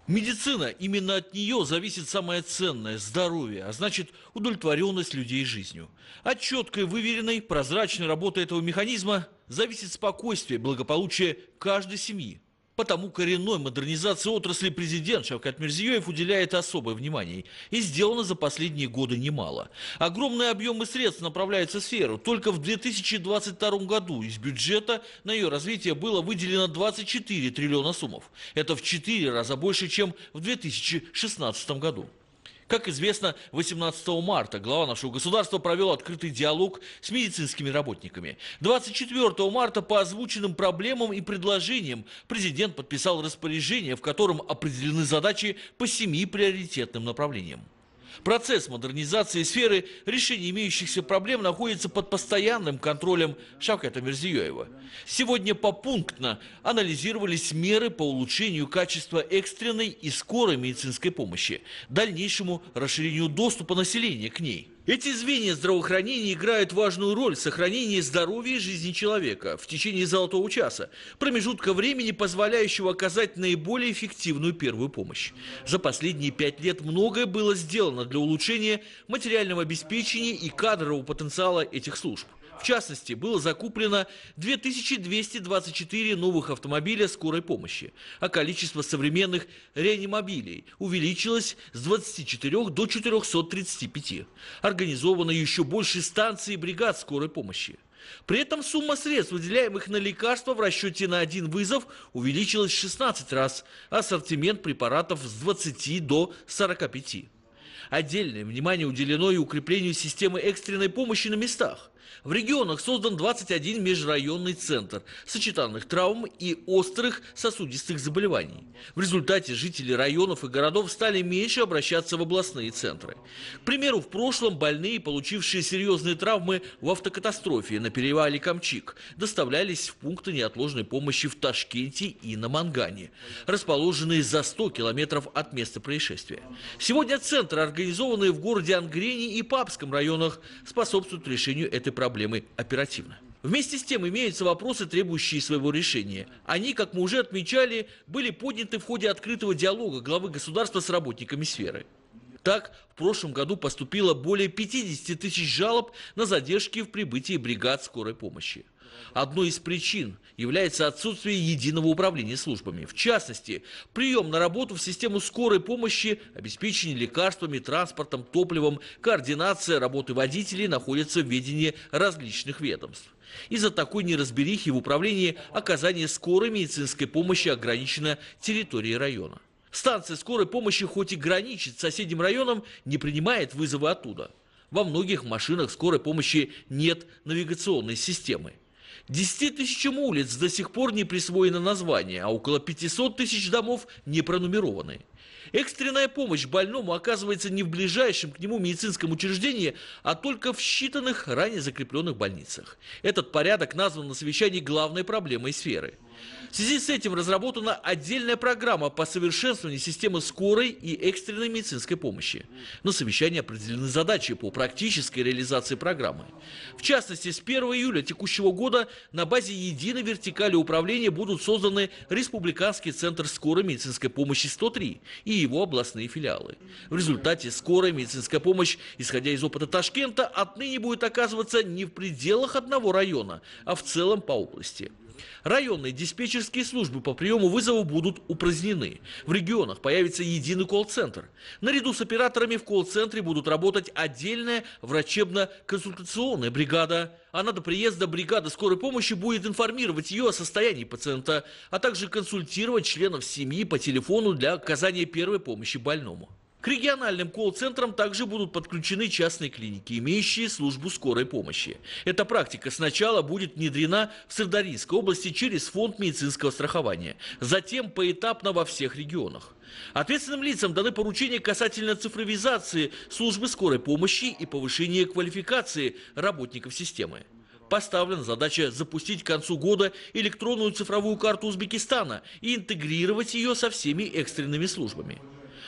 Медицина, именно от нее зависит самое ценное – здоровье, а значит удовлетворенность людей жизнью. От четкой, выверенной, прозрачной работы этого механизма зависит спокойствие и благополучие каждой семьи. Потому коренной модернизации отрасли президент Шавкат Мирзиёев уделяет особое внимание. И сделано за последние годы немало. Огромные объемы средств направляются в сферу. Только в 2022 году из бюджета на ее развитие было выделено 24 триллиона сумов. Это в 4 раза больше, чем в 2016 году. Как известно, 18 марта глава нашего государства провел открытый диалог с медицинскими работниками. 24 марта по озвученным проблемам и предложениям президент подписал распоряжение, в котором определены задачи по 7 приоритетным направлениям. Процесс модернизации сферы решения имеющихся проблем находится под постоянным контролем Шавката Мирзиёева. Сегодня попунктно анализировались меры по улучшению качества экстренной и скорой медицинской помощи, дальнейшему расширению доступа населения к ней. Эти звенья здравоохранения играют важную роль в сохранении здоровья и жизни человека в течение золотого часа, промежутка времени, позволяющего оказать наиболее эффективную первую помощь. За последние 5 лет многое было сделано для улучшения материального обеспечения и кадрового потенциала этих служб. В частности, было закуплено 2224 новых автомобиля скорой помощи, а количество современных реанимобилей увеличилось с 24 до 435. Организовано еще больше станций и бригад скорой помощи. При этом сумма средств, выделяемых на лекарства в расчете на один вызов, увеличилась в 16 раз, а ассортимент препаратов с 20 до 45. Отдельное внимание уделено и укреплению системы экстренной помощи на местах. В регионах создан 21 межрайонный центр сочетанных травм и острых сосудистых заболеваний. В результате жители районов и городов стали меньше обращаться в областные центры. К примеру, в прошлом больные, получившие серьезные травмы в автокатастрофе на перевале Камчик, доставлялись в пункты неотложной помощи в Ташкенте и на Мангане, расположенные за 100 километров от места происшествия. Сегодня центры, организованные в городе Ангрене и Папском районах, способствуют решению этой проблемы оперативно. Вместе с тем имеются вопросы, требующие своего решения. Они, как мы уже отмечали, были подняты в ходе открытого диалога главы государства с работниками сферы. Так, в прошлом году поступило более 50 тысяч жалоб на задержки в прибытии бригад скорой помощи. Одной из причин является отсутствие единого управления службами. В частности, прием на работу в систему скорой помощи, обеспечение лекарствами, транспортом, топливом, координация работы водителей находятся в ведении различных ведомств. Из-за такой неразберихи в управлении оказание скорой медицинской помощи ограничено территорией района. Станция скорой помощи хоть и граничит с соседним районом, не принимает вызовы оттуда. Во многих машинах скорой помощи нет навигационной системы. 10 тысячам улиц до сих пор не присвоено название, а около 500 тысяч домов не пронумерованы. Экстренная помощь больному оказывается не в ближайшем к нему медицинском учреждении, а только в считанных ранее закрепленных больницах. Этот порядок назван на совещании главной проблемой сферы. В связи с этим разработана отдельная программа по совершенствованию системы скорой и экстренной медицинской помощи. На совещании определены задачи по практической реализации программы. В частности, с 1 июля текущего года на базе единой вертикали управления будут созданы Республиканский центр скорой медицинской помощи 103 и его областные филиалы. В результате скорая медицинская помощь, исходя из опыта Ташкента, отныне будет оказываться не в пределах одного района, а в целом по области. Районные диспетчерские службы по приему вызовов будут упразднены. В регионах появится единый колл-центр. Наряду с операторами в колл-центре будут работать отдельная врачебно-консультационная бригада. Она до приезда бригады скорой помощи будет информировать ее о состоянии пациента, а также консультировать членов семьи по телефону для оказания первой помощи больному. К региональным колл-центрам также будут подключены частные клиники, имеющие службу скорой помощи. Эта практика сначала будет внедрена в Сырдарьинской области через фонд медицинского страхования, затем поэтапно во всех регионах. Ответственным лицам даны поручения касательно цифровизации службы скорой помощи и повышения квалификации работников системы. Поставлена задача запустить к концу года электронную цифровую карту Узбекистана и интегрировать ее со всеми экстренными службами.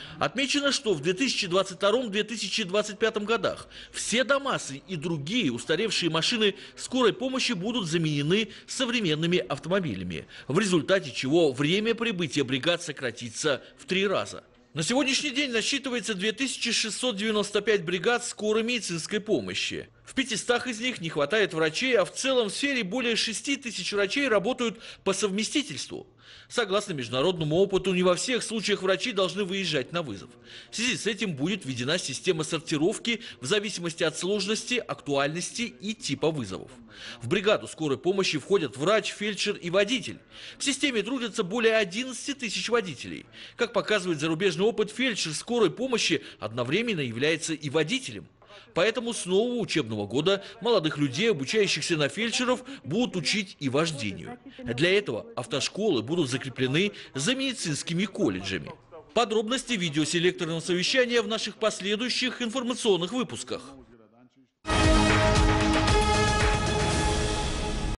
Отмечено, что в 2022-2025 годах все ДАМАСы и другие устаревшие машины скорой помощи будут заменены современными автомобилями, в результате чего время прибытия бригад сократится в 3 раза. На сегодняшний день насчитывается 2695 бригад скорой медицинской помощи. В 500 из них не хватает врачей, а в целом в сфере более 6000 врачей работают по совместительству. Согласно международному опыту, не во всех случаях врачи должны выезжать на вызов. В связи с этим будет введена система сортировки в зависимости от сложности, актуальности и типа вызовов. В бригаду скорой помощи входят врач, фельдшер и водитель. В системе трудятся более 11 тысяч водителей. Как показывает зарубежный опыт, фельдшер скорой помощи одновременно является и водителем. Поэтому с нового учебного года молодых людей, обучающихся на фельдшеров, будут учить и вождению. Для этого автошколы будут закреплены за медицинскими колледжами. Подробности видеоселекторного совещания в наших последующих информационных выпусках.